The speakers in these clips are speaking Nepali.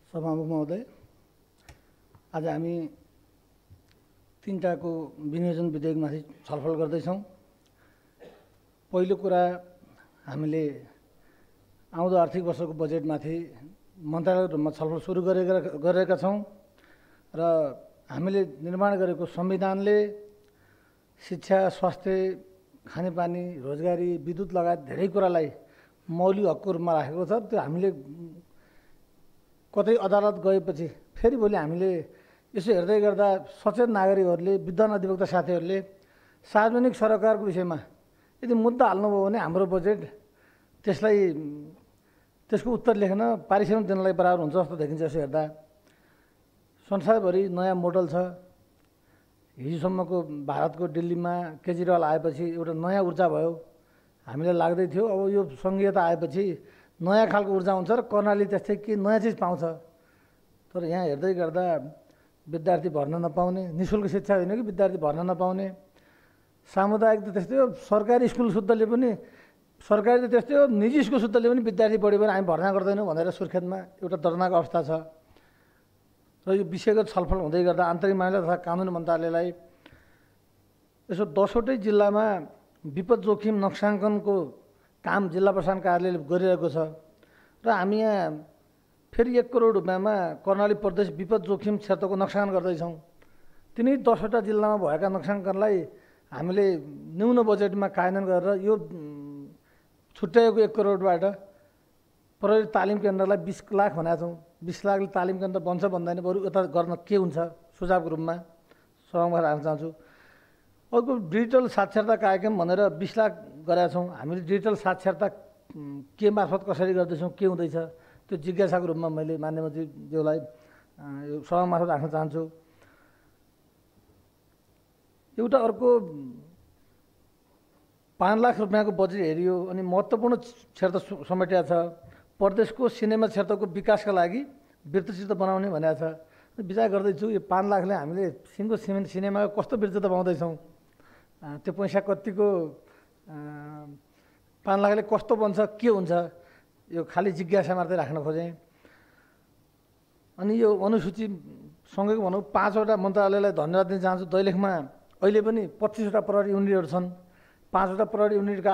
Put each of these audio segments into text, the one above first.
सभामुख महोदय, आज हामी तीनटाको विनियोजन विधेयकमाथि छलफल गर्दैछौँ। पहिलो कुरा, हामीले आउँदो आर्थिक वर्षको बजेटमाथि मन्त्रालयको रूपमा छलफल सुरु गरेका छौँ र हामीले निर्माण गरेको संविधानले शिक्षा, स्वास्थ्य, खानेपानी, रोजगारी, विद्युत लगायत धेरै कुरालाई मौलिक हकको रूपमा राखेको छ। त्यो हामीले कतै अदालत गएपछि फेरि भोलि हामीले यसो हेर्दै गर्दा सचेत नागरिकहरूले, विद्वान अधिवक्ता साथीहरूले सार्वजनिक सरोकारको विषयमा यदि मुद्दा हाल्नुभयो भने हाम्रो बजेट त्यसको उत्तर लेख्न, पारिश्रमिक दिनलाई बराबर हुन्छ जस्तो देखिन्छ। यसो हेर्दा संसारभरि नयाँ मोडल छ। हिजोसम्मको भारतको दिल्लीमा केजरीवाल आएपछि एउटा नयाँ ऊर्जा भयो, हामीलाई लाग्दै थियो अब यो सङ्घीयता आएपछि नयाँ खालको ऊर्जा हुन्छ र कर्णाली त्यस्तै के नयाँ चिज पाउँछ। तर यहाँ हेर्दै गर्दा विद्यार्थी भर्न नपाउने, निःशुल्क शिक्षा होइन कि विद्यार्थी भर्न नपाउने, सामुदायिक त त्यस्तै हो, सरकारी स्कुल शुद्धले पनि, सरकारी त त्यस्तै हो, निजी स्कुल शुद्धले पनि विद्यार्थी बढ्यो भने हामी भर्ना गर्दैनौँ भनेर सुर्खेतमा एउटा दर्दनाक अवस्था छ। र यो विषयगत छलफल हुँदै गर्दा आन्तरिक मामिला तथा कानुन मन्त्रालयलाई यसो 10वटै जिल्लामा विपद जोखिम नक्साङ्कनको काम जिल्ला प्रशासन कार्यालयले गरिरहेको छ र हामी यहाँ फेरि 1 करोड रुपियाँमा कर्णाली प्रदेश विपद जोखिम क्षेत्रको नक्साङ्कन गर्दैछौँ। तिनै 10वटा जिल्लामा भएका नक्साङ्कनलाई हामीले न्यून बजेटमा कार्यान्वयन गरेर यो छुट्याएको 1 करोडबाट प्रहरी तालिम केन्द्रलाई 20 लाख भनेका छौँ। 20 लाखले तालिम केन्द्र बन्छ भन्दैन, बरु यता गर्न के हुन्छ सुझावको रूपमा सभामुख राख्न चाहन्छु। अर्को डिजिटल साक्षरता कार्यक्रम भनेर 20 लाख गरेका छौँ। हामीले डिजिटल साक्षरता के मार्फत कसरी गर्दैछौँ, के हुँदैछ, त्यो जिज्ञासाको रूपमा मैले मान्य मन्त्रीज्यूलाई यो सभा मार्फत राख्न चाहन्छु। एउटा अर्को 5 लाख रुपियाँको बजेट हेरियो अनि महत्त्वपूर्ण क्षेत्र समेटिया छ। प्रदेशको सिनेमा क्षेत्रको विकासका लागि वृत्तचित्र बनाउने भनेको छ। विचार गर्दैछु यो 5 लाखले हामीले सिङ्गो सिनेमाको कस्तो वृत्तचित्र पाउँदैछौँ, त्यो पैसा कतिको, 5 लाखले कस्तो बन्छ, के हुन्छ, यो खालि जिज्ञासा मात्रै राख्न खोजेँ। अनि यो अनुसूचीसँगैको भनौँ 5वटा मन्त्रालयलाई धन्यवाद दिन चाहन्छु। दैलेखमा अहिले पनि 25वटा प्रहरी युनिटहरू छन्। 5वटा प्रहरी युनिटका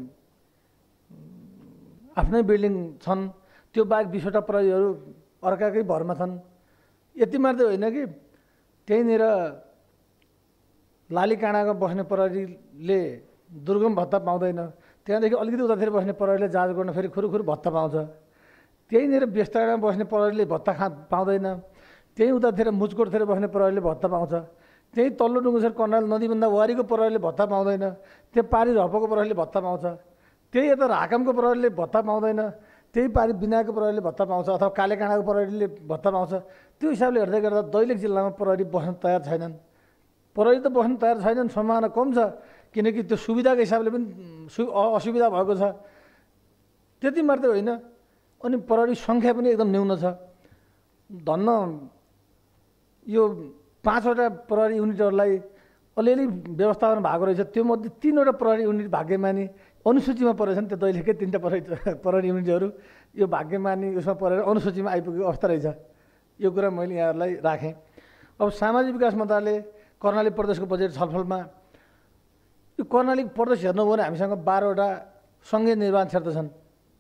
आफ्नै बिल्डिङ छन्। त्यो बाहेक 20वटा प्रहरीहरू अर्काकै भरमा छन्। यति मात्रै होइन कि त्यहीँनिर लालीकाँडामा बस्ने प्रहरीले दुर्गम भत्ता पाउँदैन, त्यहाँदेखि अलिकति उतातिर बस्ने प्रहरीले जाँच गर्न फेरि खुरुखुरु भत्ता पाउँछ। त्यहीँनिर बेस्ताडामा बस्ने प्रहरीले भत्ता पाउँदैन, त्यहीँ उतातिर मुचकोटतिर बस्ने प्रहरीले भत्ता पाउँछ। त्यही तल्लो डुङ्गुसर कर्णाली नदीभन्दा वारीको प्रहरीले भत्ता पाउँदैन, त्यो पारी हपको प्रहरीले भत्ता पाउँछ। त्यही यता राकमको प्रहरीले भत्ता पाउँदैन, त्यही पारी बिनाको प्रहरीले भत्ता पाउँछ, अथवा कालेकाँडाको प्रहरीले भत्ता पाउँछ। त्यो हिसाबले हेर्दै गर्दा दैलेख जिल्लामा प्रहरी बस्न तयार छैनन्। प्रहरी त बस्न तयार छैनन्, सम्भावना कम छ, किनकि त्यो सुविधाको हिसाबले पनि असुविधा भएको छ। त्यति मात्रै होइन, अनि प्रहरी सङ्ख्या पनि एकदम न्यून छ। धन्न यो 5वटा प्रहरी युनिटहरूलाई अलिअलि व्यवस्थापन भएको रहेछ। त्यो मध्ये 3वटा प्रहरी युनिट भाग्यमानी अनुसूचीमा परेछन्। त्यो दैलेखकै 3टा प्रहरी युनिटहरू यो भाग्यमानी उसमा परेर अनुसूचीमा आइपुगेको अवस्था रहेछ। यो कुरा मैले यहाँहरूलाई राखेँ। अब सामाजिक विकास मन्त्रालय कर्णाली प्रदेशको बजेट छलफलमा यो कर्णाली प्रदेश हेर्नुभयो भने हामीसँग 12वटा सङ्घीय निर्वाचन क्षेत्र छन्।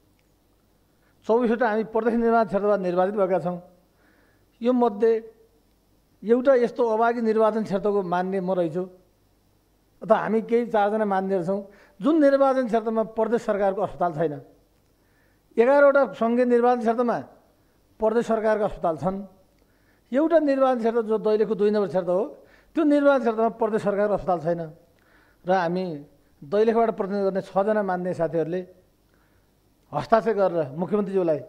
24वटा हामी प्रदेश निर्वाचन क्षेत्रबाट निर्वाचित भएका छौँ। यो मध्ये एउटा यस्तो अभागी निर्वाचन क्षेत्रको मान्य म रहेछु, अथवा हामी केही 4जना मान्यहरू छौँ जुन निर्वाचन क्षेत्रमा प्रदेश सरकारको अस्पताल छैन। 11वटा सङ्घीय निर्वाचन क्षेत्रमा प्रदेश सरकारको अस्पताल छन्। एउटा निर्वाचन क्षेत्र जो दैलेखको 2 नम्बर क्षेत्र हो, त्यो निर्वाचन क्षेत्रमा प्रदेश सरकारको अस्पताल छैन। र हामी दैलेखबाट प्रतिनिधित्व गर्ने 6जना मान्य साथीहरूले हस्ताक्षर गरेर मुख्यमन्त्रीज्यूलाई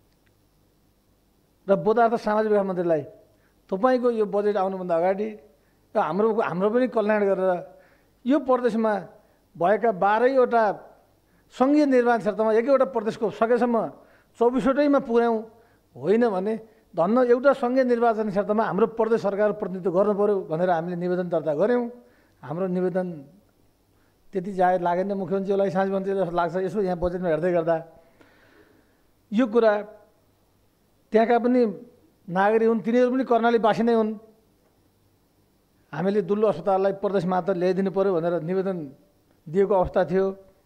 र बोधार्थ सामाजिक विकास मन्त्रीलाई तपाईँको यो बजेट आउनुभन्दा अगाडि हाम्रो पनि कल्याण गरेर यो प्रदेशमा भएका 12वटा सङ्घीय निर्वाचन क्षेत्रमा 1वटा प्रदेशको सकेसम्म 24वटैमा पुर्याउँ, होइन भने धन्न एउटा सङ्घीय निर्वाचन क्षेत्रमा हाम्रो प्रदेश सरकार प्रतिनिधित्व गर्नु पर्यो भनेर हामीले निवेदन दर्ता गऱ्यौँ। हाम्रो निवेदन त्यति जायज लागेन मुख्यमन्त्रीलाई, सामाजिक मन्त्रीलाई जस्तो लाग्छ। यसो यहाँ बजेटमा हेर्दै गर्दा यो कुरा त्यहाँका पनि नागरिक हुन्, तिनीहरू पनि कर्णालीवासी नै हुन्। हामीले दुल्लु अस्पताललाई प्रदेश मात्र ल्याइदिनु पर्यो भनेर निवेदन दिएको अवस्था थियो।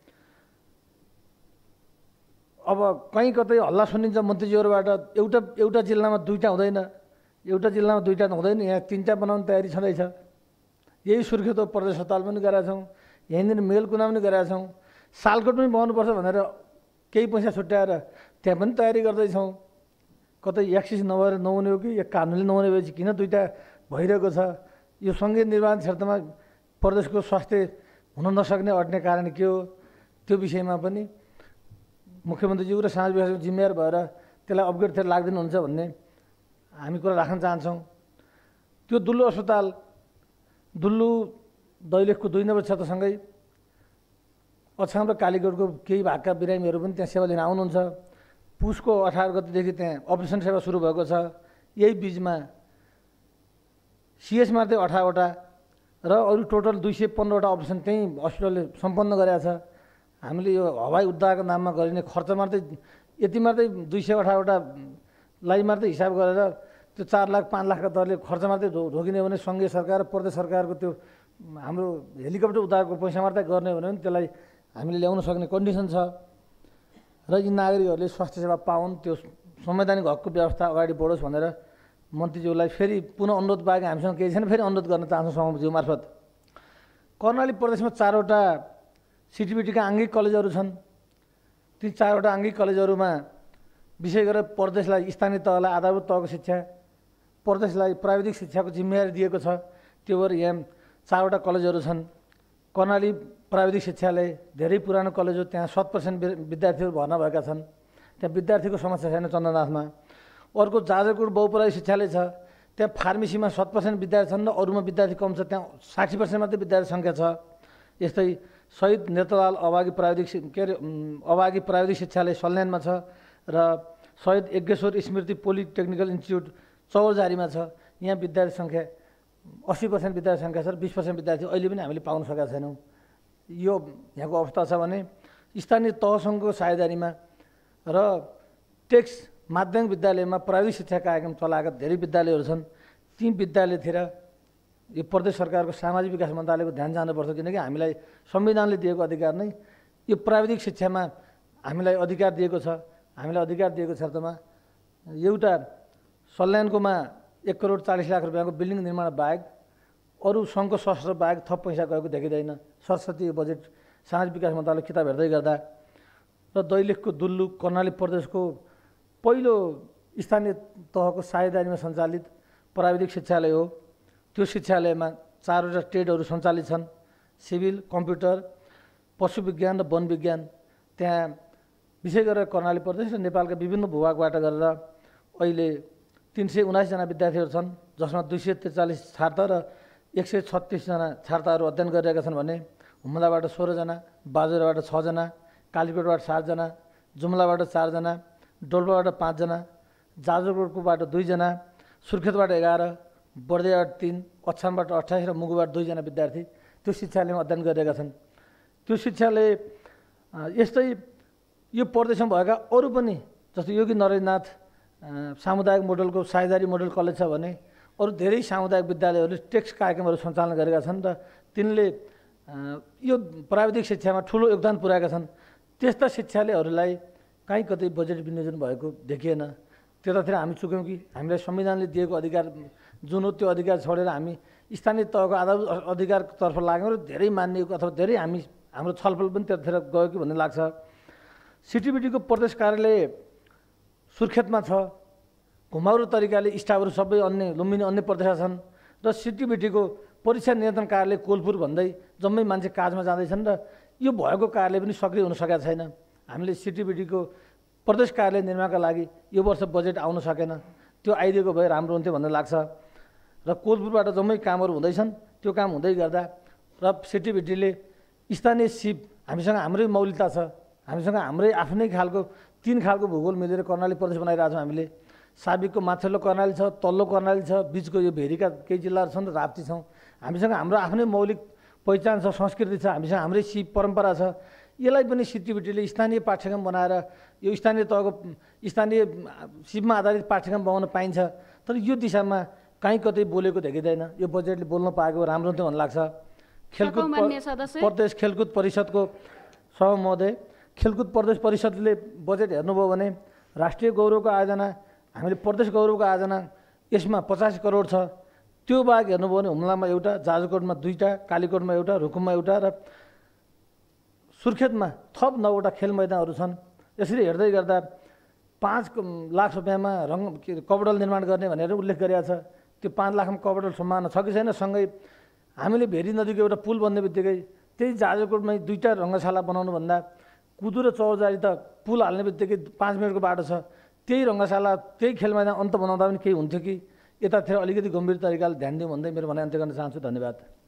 अब कहीँ कतै हल्ला सुनिन्छ मन्त्रीज्यूहरूबाट, एउटा जिल्लामा दुईटा हुँदैन, एउटा जिल्लामा दुईटा हुँदैन, यहाँ तीनटा बनाउने तयारी छँदैछ। यही सुर्खेत प्रदेश अस्पताल पनि गरेका छौँ, यहीँनिर मेलकुना पनि गरेका छौँ, सालकोट पनि बनाउनुपर्छ भनेर केही पैसा छुट्याएर त्यहाँ पनि तयारी गर्दैछौँ। कतै एक्सिस नभएर नहुने हो कि या कानुनले नहुने भएपछि किन दुईटा भइरहेको छ? यो सङ्घीय निर्वाचन क्षेत्रमा प्रदेशको स्वास्थ्य हुन नसक्ने अट्ने कारण के हो? त्यो विषयमा पनि मुख्यमन्त्रीज्यू र समाज विकासको जिम्मेवार भएर त्यसलाई अपग्रेडतिर लाग्दिनुहुन्छ भन्ने हामी कुरा राख्न चाहन्छौँ। त्यो दुल्लु अस्पताल, दुल्लु दैलेखको 2 नम्बर क्षेत्रसँगै अछाम र कालीकोटको केही भागका बिरामीहरू पनि त्यहाँ सेवा लिन आउनुहुन्छ। पुसको 18 गतेदेखि त्यहाँ अपरेसन सेवा सुरु भएको छ। यही बिचमा सिएस मात्रै 18वटा र अरू टोटल 215वटा अपरेसन त्यही हस्पिटलले सम्पन्न गरेका छ। हामीले यो हवाई उद्धारको नाममा गरिने खर्च मात्रै यति मात्रै 218वटालाई मात्रै हिसाब गरेर त्यो 4 लाख 5 लाखका दरले खर्च मात्रै रोकिने भने सङ्घीय सरकार र प्रदेश सरकारको त्यो हाम्रो हेलिकप्टर उद्धारको पैसा मात्रै गर्ने भने पनि त्यसलाई हामीले ल्याउन सक्ने कन्डिसन छ। र यी नागरिकहरूले स्वास्थ्य सेवा पाउन्, त्यो संवैधानिक हकको व्यवस्था अगाडि बढोस् भनेर मन्त्रीज्यूलाई फेरि पुनः अनुरोध बाहेक हामीसँग केही छैन, फेरि अनुरोध गर्न चाहन्छौँ सभामुखज्यू मार्फत। कर्णाली प्रदेशमा 4वटा सिटिबिटीका आङ्गिक कलेजहरू छन्। ती 4वटा आङ्गिक कलेजहरूमा विशेष गरेर प्रदेशलाई स्थानीय तहलाई आधारभूत तहको शिक्षा, प्रदेशलाई प्राविधिक शिक्षाको जिम्मेवारी दिएको छ। त्यो भएर यहाँ 4वटा कलेजहरू छन्। कर्णाली प्राविधिक शिक्षालय धेरै पुरानो कलेज हो, त्यहाँ 100% विद्यार्थीहरू भर्ना भएका छन्। त्यहाँ विद्यार्थीको समस्या छैन चन्दननाथमा। अर्को जाजरकोट बहुपराविधिक शिक्षालय छ, त्यहाँ फार्मेसीमा 100% विद्यार्थी छन् र अरूमा विद्यार्थी कम छ, त्यहाँ 60% मात्रै विद्यार्थी सङ्ख्या छ। यस्तै शहीद नेत्रलाल अभागी प्राविधिक शिक्षालय सल्यानमा छ र शहीद यज्ञेश्वर स्मृति पोलिटेक्निकल इन्स्टिच्युट चौरजारीमा छ। यहाँ विद्यार्थी सङ्ख्या 80% विद्यार्थी सङ्ख्या छ र 20% विद्यार्थी अहिले पनि हामीले पाउन सकेका छैनौँ। यो यहाँको अवस्था छ भने स्थानीय तहसँगको साझेदारीमा र टेक्स माध्यमिक विद्यालयमा प्राविधिक शिक्षा कार्यक्रम चलाएका धेरै विद्यालयहरू छन्। ती विद्यालयतिर यो प्रदेश सरकारको सामाजिक विकास मन्त्रालयको ध्यान जानुपर्छ, किनकि हामीलाई संविधानले दिएको अधिकार नै यो प्राविधिक शिक्षामा हामीलाई अधिकार दिएको छ। हामीलाई अधिकार दिएको क्षेत्रमा एउटा सल्यानकोमा 1,40,00,000 रुपियाँको बिल्डिङ निर्माण बाहेक अरू सङ्घको सशस्त्र बाहेक थप पैसा गएको देखिँदैन। सरस्वती बजेट सामाजिक विकास मन्त्रालय किताब हेर्दै गर्दा र दैलेखको दुल्लु कर्णाली प्रदेशको पहिलो स्थानीय तहको साझेदारीमा सञ्चालित प्राविधिक शिक्षालय हो। त्यो शिक्षालयमा 4वटा ट्रेडहरू सञ्चालित छन्, सिभिल, कम्प्युटर, पशु विज्ञान र वन विज्ञान। त्यहाँ विशेष गरेर कर्णाली प्रदेश र नेपालका विभिन्न भूभागबाट गरेर अहिले 379 जना विद्यार्थीहरू छन्, जसमा 243 छात्र र 136 जना छात्राहरू अध्ययन गरिरहेका छन् भने हुम्लाबाट 16 जना, बाजुराबाट 6 जना, कालीकोटबाट 7 जना, जुम्लाबाट 4 जना, डोल्पाबाट 5 जना, जाजरकोटबाट 2 जना, सुर्खेतबाट 11, बर्दियाबाट 3, अछामबाट 28 र मुगुबाट 2 जना विद्यार्थी त्यो शिक्षालयमा अध्ययन गरिरहेका छन्। त्यो शिक्षालय यस्तै यो प्रदेशमा भएका अरू पनि जस्तो योगी नरेन्द्रनाथ सामुदायिक मोडलको साझेदारी मोडल कलेज छ भने अरू धेरै सामुदायिक विद्यालयहरूले टेक्स कार्यक्रमहरू सञ्चालन गरेका छन् र तिनले यो प्राविधिक शिक्षामा ठुलो योगदान पुर्याएका छन्। त्यस्ता शिक्षालयहरूलाई कहीँ कतै बजेट विनियोजन भएको देखिएन। त्यतातिर हामी चुक्यौँ कि हामीलाई संविधानले दिएको अधिकार जुन हो त्यो अधिकार छोडेर हामी स्थानीय तहको आधारभूत अधिकारतर्फ लाग्यौँ र धेरै मानिएको अथवा धेरै हाम्रो छलफल पनि त्यतातिर गयो कि भन्ने लाग्छ। सिटिबिटीको प्रदेश कार्यालय सुर्खेतमा छ, घुमाउरो तरिकाले स्टाफहरू सबै अन्य लुम्बिनी अन्य प्रदेशमा छन् र सिटिबिटीको परीक्षा नियन्त्रण कार्यालय कोलपुर भन्दै जम्मै मान्छे काजमा जाँदैछन् र यो भएको कार्यालय पनि सक्रिय हुन सकेका छैन। हामीले सिटिबिटीको प्रदेश कार्यालय निर्माणका लागि यो वर्ष बजेट आउन सकेन, त्यो आइदिएको भए राम्रो हुन्थ्यो भन्ने लाग्छ र कोलपुरबाट जम्मै कामहरू हुँदैछन्। त्यो काम हुँदै गर्दा र सिटिबिटीले स्थानीय सिप हामीसँग हाम्रै मौलिकता छ, हामीसँग हाम्रै आफ्नै खालको 3 खालको भूगोल मिलेर कर्णाली प्रदेश बनाइरहेछौँ। हामीले साबिकको माथिल्लो कर्णाली छ, तल्लो कर्णाली छ, बिचको यो भेरीका केही जिल्लाहरू छन् र राप्ती छौँ। हामीसँग हाम्रो आफ्नै मौलिक पहिचान छ, संस्कृति छ, हामीसँग हाम्रै सिप परम्परा छ। यसलाई पनि सिटिबिटीले स्थानीय पाठ्यक्रम बनाएर यो स्थानीय तहको स्थानीय सिपमा आधारित पाठ्यक्रम बनाउन पाइन्छ, तर यो दिशामा कहीँ कतै बोलेको देखिँदैन। यो बजेटले बोल्न पाएको राम्रो थियो भन्ने लाग्छ। खेलकुद प्रदेश खेलकुद परिषदको सभा महोदय, खेलकुद प्रदेश परिषदले बजेट हेर्नुभयो भने राष्ट्रिय गौरवको आयोजना, हामीले प्रदेश गौरवको आयोजना यसमा 50 करोड छ। त्यो बाहेक हेर्नुभयो भने हुम्लामा एउटा, जाजरकोटमा 2टा, कालीकोटमा एउटा, रुकुममा एउटा र सुर्खेतमा थप 9वटा खेल मैदानहरू छन्। यसरी हेर्दै गर्दा 5 लाख रुपियाँमा कबडल निर्माण गर्ने भनेर उल्लेख गरिएको छ। त्यो 5 लाखमा कबडल सम्भावना छ कि छैन? सँगै हामीले भेरी नदीको एउटा पुल बन्ने बित्तिकै त्यही जाजरकोटमै 2टा रङ्गशाला बनाउनुभन्दा कुदु र चौरजारी त पुल हाल्ने बित्तिकै 5 मिनटको बाटो छ। त्यही रङ्गशाला, त्यही खेल मैदान अन्त बनाउँदा पनि केही हुन्थ्यो कि? यतातिर अलिकति गम्भीर तरिकाले ध्यान दिउँ भन्दै मेरो भनाइ अन्त्य गर्न चाहन्छु। धन्यवाद।